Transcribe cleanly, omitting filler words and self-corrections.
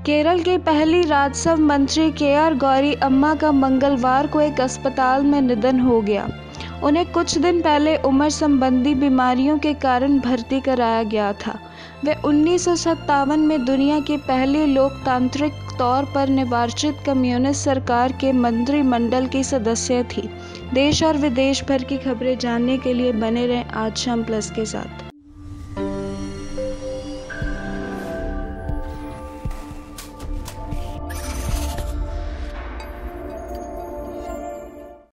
केरल की पहली राजस्व मंत्री के.आर. गौरी अम्मा का मंगलवार को एक अस्पताल में निधन हो गया। उन्हें कुछ दिन पहले उम्र संबंधी बीमारियों के कारण भर्ती कराया गया था। वे 1957 में दुनिया की पहली लोकतांत्रिक तौर पर निर्वाचित कम्युनिस्ट सरकार के मंत्रिमंडल की सदस्य थी। देश और विदेश भर की खबरें जानने के लिए बने रहें आज शाम प्लस के साथ।